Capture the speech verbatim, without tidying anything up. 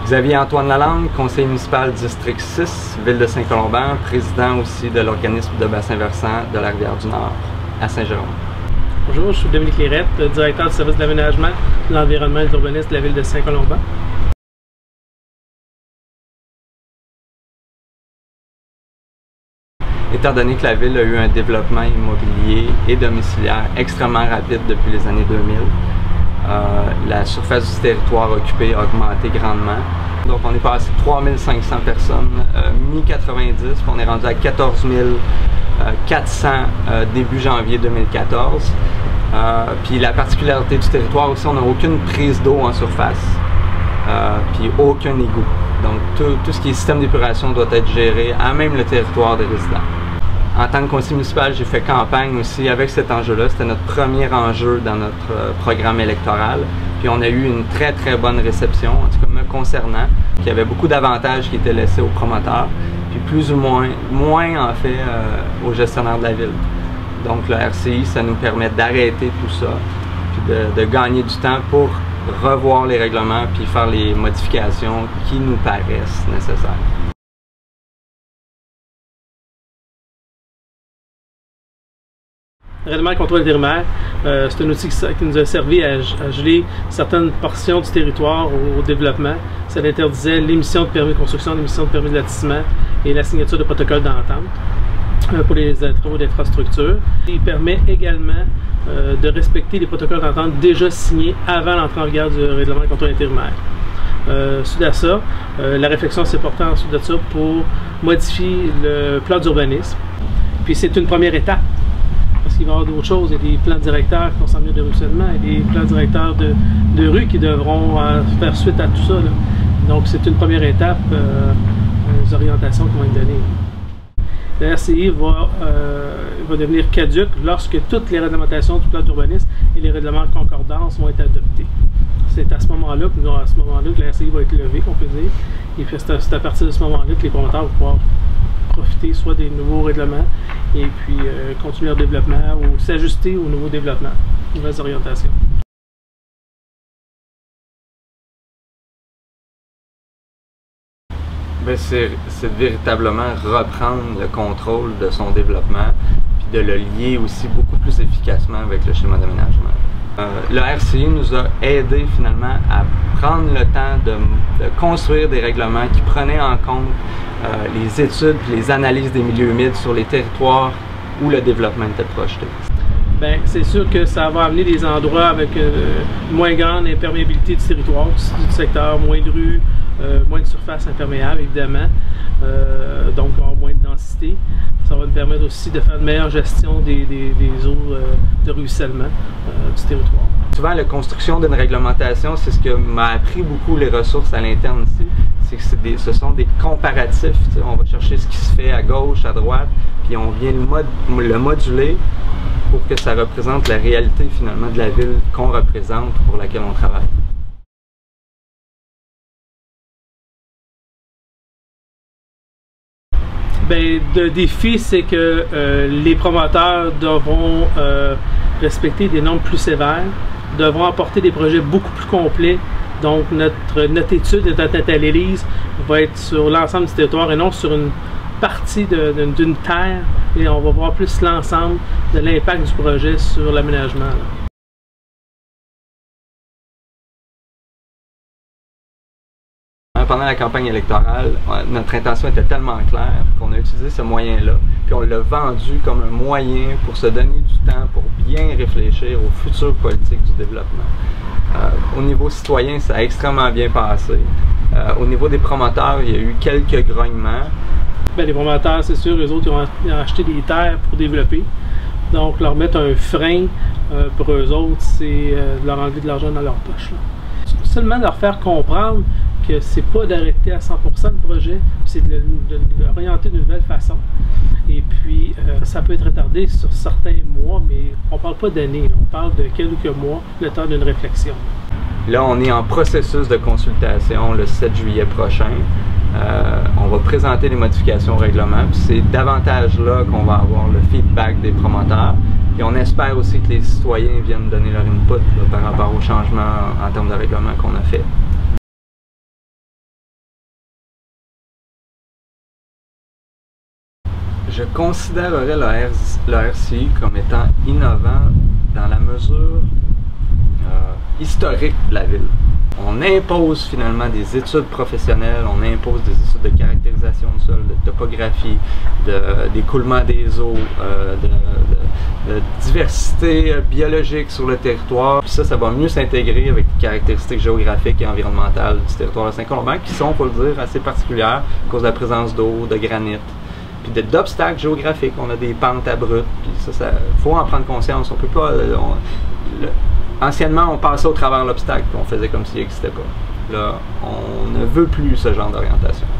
Xavier Antoine Lalande, conseiller municipal district six, ville de Saint-Colomban, président aussi de l'organisme de bassin versant de la Rivière-du-Nord à Saint-Jérôme. Bonjour, je suis Dominique Lérette, directeur du service d'aménagement, de l'environnement et de l'urbanisme de la ville de Saint-Colomban. Étant donné que la ville a eu un développement immobilier et domiciliaire extrêmement rapide depuis les années deux mille, euh, la surface du territoire occupé a augmenté grandement. Donc on est passé de trois mille cinq cents personnes euh, mi quatre-vingt-dix, puis on est rendu à quatorze mille quatre cents euh, début janvier deux mille quatorze. Euh, puis la particularité du territoire aussi, on n'a aucune prise d'eau en surface, euh, puis aucun égout. Donc tout, tout ce qui est système d'épuration doit être géré à même le territoire des résidents. En tant que conseiller municipal, j'ai fait campagne aussi avec cet enjeu-là. C'était notre premier enjeu dans notre euh, programme électoral. Puis on a eu une très très bonne réception, en tout cas me concernant, qu'il y avait beaucoup d'avantages qui étaient laissés aux promoteurs, puis plus ou moins, moins en fait euh, aux gestionnaires de la ville. Donc le R C I, ça nous permet d'arrêter tout ça, puis de, de gagner du temps pour revoir les règlements, puis faire les modifications qui nous paraissent nécessaires. Le règlement de contrôle intérimaire, euh, c'est un outil qui, qui nous a servi à, à geler certaines portions du territoire au, au développement. Ça interdisait l'émission de permis de construction, l'émission de permis de lotissement et la signature de protocoles d'entente euh, pour les travaux d'infrastructure. Il permet également euh, de respecter les protocoles d'entente déjà signés avant l'entrée en vigueur du règlement de contrôle intérimaire. Euh, suite à ça, euh, la réflexion s'est portée ensuite de ça pour modifier le plan d'urbanisme. Puis c'est une première étape. Parce qu'il va y avoir d'autres choses, il y a des plans directeurs qui vont s'en venir de ruissellement, il y a des plans directeurs de, de rue qui devront euh, faire suite à tout ça. Là. Donc c'est une première étape euh, aux orientations qu'on va nous donner. Le R C I va, euh, va devenir caduque lorsque toutes les réglementations du plan d'urbanisme et les règlements de concordance vont être adoptés. C'est à ce moment-là que, à ce moment-là que le R C I va être levé, on peut dire. Et puis c'est à partir de ce moment-là que les promoteurs vont pouvoir profiter soit des nouveaux règlements et puis euh, continuer leur développement ou s'ajuster aux nouveaux développements, aux nouvelles orientations. C'est véritablement reprendre le contrôle de son développement puis de le lier aussi beaucoup plus efficacement avec le schéma d'aménagement. Euh, le R C I nous a aidé finalement à prendre le temps de, de construire des règlements qui prenaient en compte euh, les études et les analyses des milieux humides sur les territoires où le développement était projeté. Bien, c'est sûr que ça va amener des endroits avec euh, moins grande imperméabilité du territoire, du, du secteur, moins de rues, euh, moins de surface imperméable évidemment, euh, donc moins de densité. Ça va nous permettre aussi de faire une meilleure gestion des, des, des eaux euh, de ruissellement euh, du territoire. Souvent, la construction d'une réglementation, c'est ce que m'a appris beaucoup les ressources à l'interne ici, c'est que des, ce sont des comparatifs. T'sais. On va chercher ce qui se fait à gauche, à droite, puis on vient le, mod, le moduler pour que ça représente la réalité finalement de la ville qu'on représente, pour laquelle on travaille. Bien, le défi, c'est que euh, les promoteurs devront euh, respecter des normes plus sévères, devront apporter des projets beaucoup plus complets. Donc, notre, notre étude et notre analyse va être sur l'ensemble du territoire et non sur une partie d'une terre. Et on va voir plus l'ensemble de l'impact du projet sur l'aménagement. Pendant la campagne électorale, notre intention était tellement claire qu'on a utilisé ce moyen-là, puis on l'a vendu comme un moyen pour se donner du temps pour bien réfléchir aux futures politiques du développement. Euh, au niveau citoyen, ça a extrêmement bien passé. Euh, au niveau des promoteurs, il y a eu quelques grognements. Bien, les promoteurs, c'est sûr, eux autres, ils ont, ils ont acheté des terres pour développer. Donc, leur mettre un frein euh, pour eux autres, c'est euh, de leur enlever de l'argent dans leur poche. Là. Seulement leur faire comprendre que c'est pas d'arrêter à cent pour cent le projet, c'est de l'orienter d'une nouvelle façon. Et puis, euh, ça peut être retardé sur certains mois, mais on parle pas d'années, on parle de quelques mois, le temps d'une réflexion. Là, on est en processus de consultation le sept juillet prochain. Euh, on va présenter les modifications au règlement, puis c'est davantage là qu'on va avoir le feedback des promoteurs. Et on espère aussi que les citoyens viennent donner leur input là, par rapport aux changements en termes de règlement qu'on a fait. Je considérerais le R C I comme étant innovant dans la mesure euh, historique de la ville. On impose finalement des études professionnelles, on impose des études de caractérisation du sol, de topographie, d'écoulement de, des eaux, euh, de, de, de diversité biologique sur le territoire. Puis ça, ça va mieux s'intégrer avec les caractéristiques géographiques et environnementales du territoire de Saint-Colomban, qui sont, pour le dire, assez particulières à cause de la présence d'eau, de granit, puis d'obstacles géographiques. On a des pentes abruptes, puis ça, ça faut en prendre conscience. On peut pas... On, le, Anciennement, on passait au travers de l'obstacle et on faisait comme s'il n'existait pas. Là, on ne veut plus ce genre d'orientation.